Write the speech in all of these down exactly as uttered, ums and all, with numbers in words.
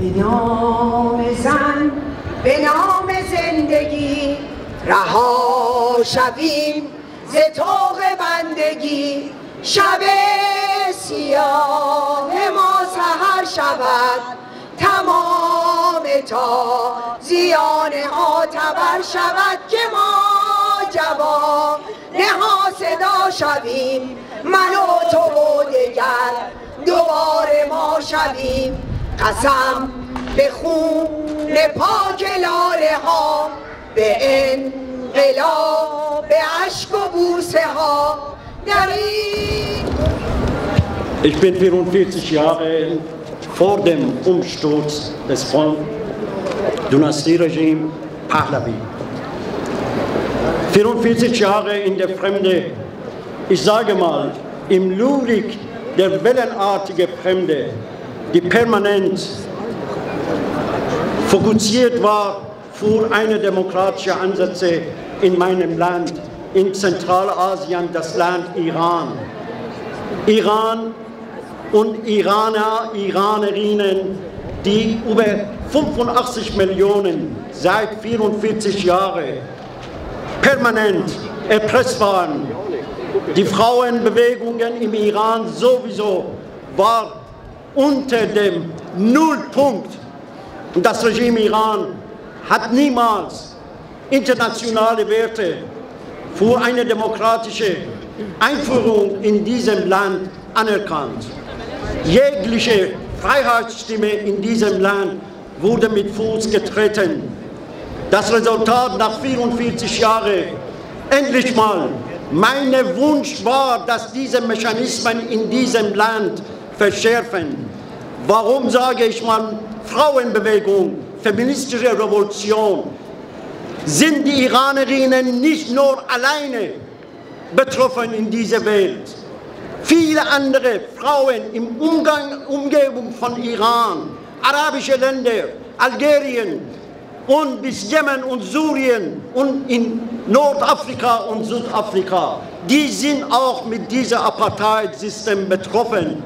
به نام زن، به نام زندگی رها شویم ز طوق بندگی. شب سیاه ما سحر شود تمام تازیان معتبر شود که ما جوان ها صدا شویم، من و تو و دگر دوباره ما شویم. قسم به خون پاک لاله ها، به انقلاب، به اشک و بوسه ها در این. Ich bin vierundvierzig Jahre vor dem Umsturz des Dynastieregimes Pahlavi. vierundvierzig Jahre in der Fremde, ich sage mal, im Lyrik der wellenartigen Fremde, die permanent fokussiert war für eine demokratische Ansätze in meinem Land, in Zentralasien, das Land Iran. Iran und Iraner, Iranerinnen, die über fünfundachtzig Millionen seit vierundvierzig Jahren permanent erpresst waren. Die Frauenbewegungen im Iran sowieso war unter dem Nullpunkt. Und das Regime Iran hat niemals internationale Werte für eine demokratische Einführung in diesem Land anerkannt. Jegliche Freiheitsstimme in diesem Land wurde mit Fuß getreten. Das Resultat nach vierundvierzig Jahren, endlich mal, mein Wunsch war, dass diese Mechanismen in diesem Land verschärfen. Warum sage ich mal Frauenbewegung, feministische Revolution? Sind die Iranerinnen nicht nur alleine betroffen in dieser Welt? Viele andere Frauen im Umgang, Umgebung von Iran, arabische Länder, Algerien und bis Jemen und Syrien und in Nordafrika und Südafrika, die sind auch mit diesem Apartheid-System betroffen.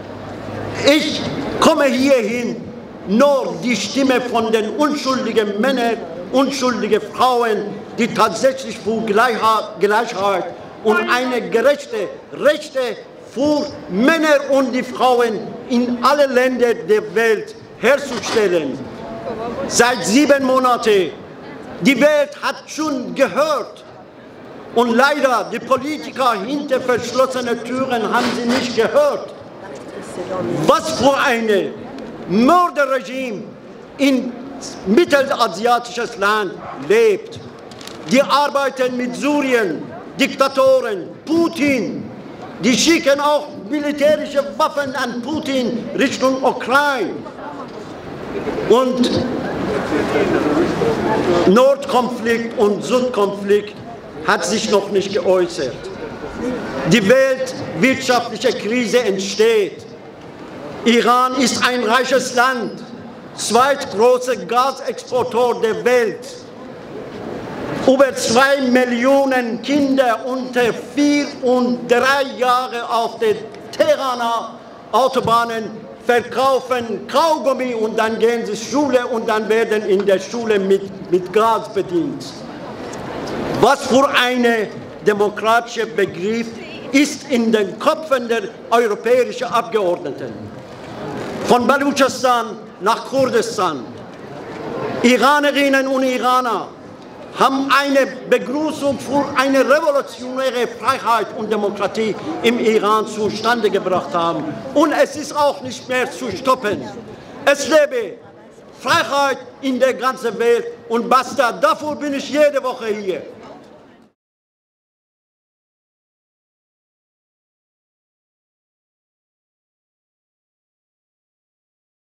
Ich komme hierhin, nur die Stimme von den unschuldigen Männern, unschuldigen Frauen, die tatsächlich für Gleichheit und eine gerechte Rechte für Männer und die Frauen in allen Ländern der Welt herzustellen. Seit sieben Monaten, die Welt hat schon gehört und leider die Politiker hinter verschlossenen Türen haben sie nicht gehört. Was für ein Mörderregime in mittelasiatisches Land lebt. Die arbeiten mit Syrien, Diktatoren, Putin. Die schicken auch militärische Waffen an Putin Richtung Ukraine. Und Nordkonflikt und Südkonflikt hat sich noch nicht geäußert. Die weltwirtschaftliche Krise entsteht. Iran ist ein reiches Land, zweitgrößter Gasexporteur der Welt. Über zwei Millionen Kinder unter vier und drei Jahre auf den Teheraner Autobahnen verkaufen Kaugummi und dann gehen sie zur Schule und dann werden in der Schule mit, mit Gas bedient. Was für ein demokratischer Begriff ist in den Köpfen der europäischen Abgeordneten. Von Baluchistan nach Kurdistan. Iranerinnen und Iraner haben eine Begrüßung für eine revolutionäre Freiheit und Demokratie im Iran zustande gebracht haben. Und es ist auch nicht mehr zu stoppen. Es lebe Freiheit in der ganzen Welt und basta. Dafür bin ich jede Woche hier.